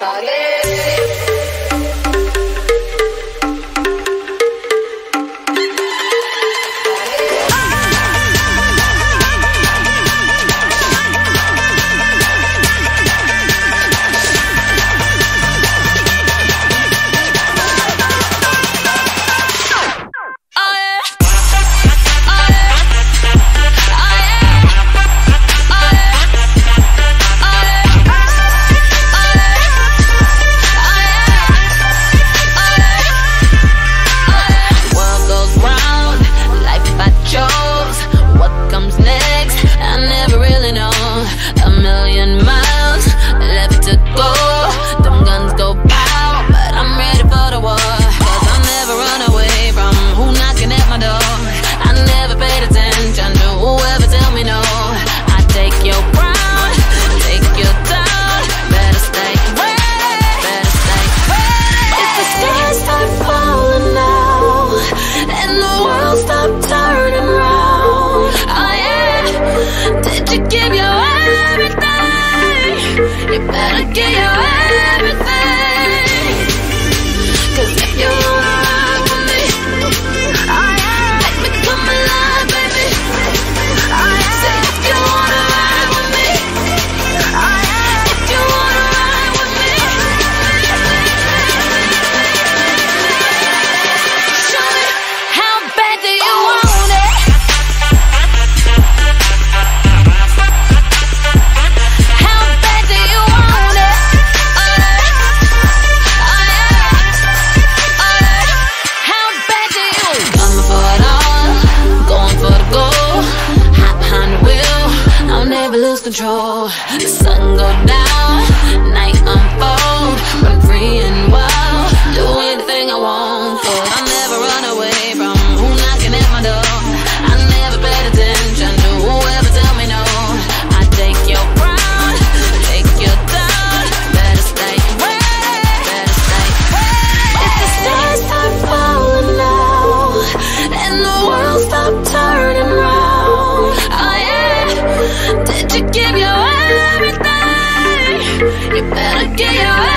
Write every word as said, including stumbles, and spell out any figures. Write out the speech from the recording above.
Control. The sun go down, night unfold, run free and wild, do anything I want, but I'll never run away from who knocking at my door. I never paid attention to whoever tell me no. I take your crown, take your down, better stay ready, better stay ready. If the stars start falling now and the world stop turning round, oh yeah, did you give your everything? You better give your everything.